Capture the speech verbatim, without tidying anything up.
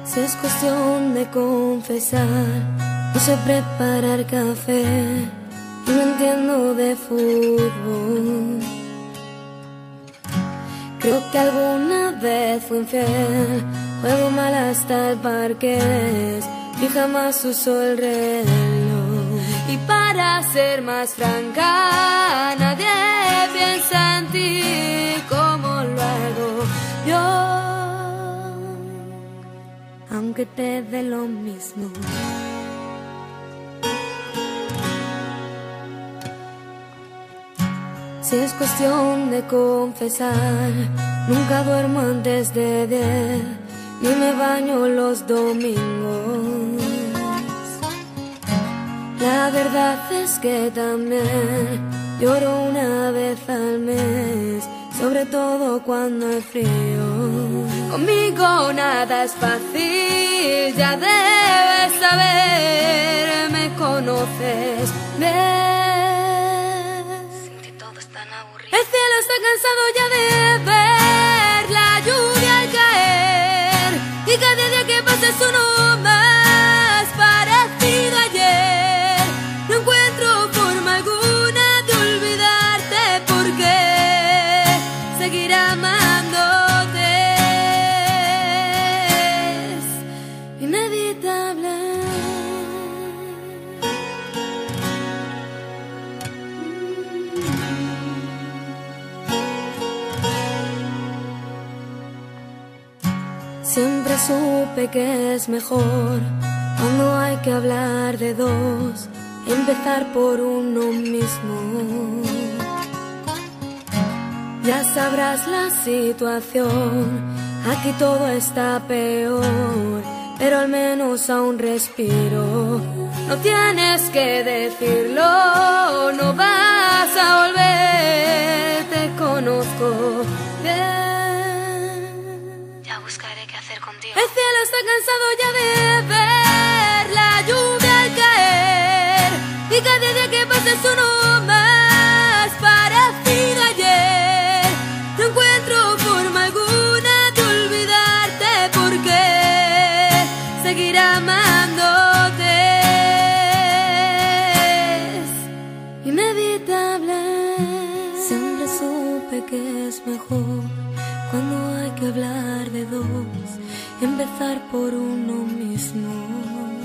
Si es cuestión de confesar, no sé preparar café y no entiendo de fútbol. Creo que alguna vez fui infiel, juego mal hasta el parqués y jamás uso el reloj. Y para ser más franca, nadie piensa en ti como lo hago yo, aunque te dé lo mismo. Si es cuestión de confesar, nunca duermo antes de diez, ni me baño los domingos. La verdad es que también lloro una vez al mes, sobre todo cuando hay frío. Conmigo nada es fácil, ya debes saber, me conoces bien. Sin ti todo es tan aburrido. El cielo está cansado ya de ver la lluvia al caer, y cada día que pasa es uno más parecido a ayer. No encuentro forma alguna de olvidarte, porque seguir amándote es inevitable. Siempre supe que es mejor, cuando hay que hablar de dos, empezar por uno mismo. Ya sabrás la situación, aquí todo está peor, pero al menos aún respiro. No tienes que decirlo, no vas a volver, te conozco bien. Ya buscaré qué hacer contigo. El cielo está cansado ya de ver la lluvia al caer, y cada día que pasa es uno más parecido a ayer. No encuentro forma alguna de olvidarte, porque seguir amándote es inevitable. Siempre supe que es mejor, cuando hay que hablar de dos, empezar por uno mismo.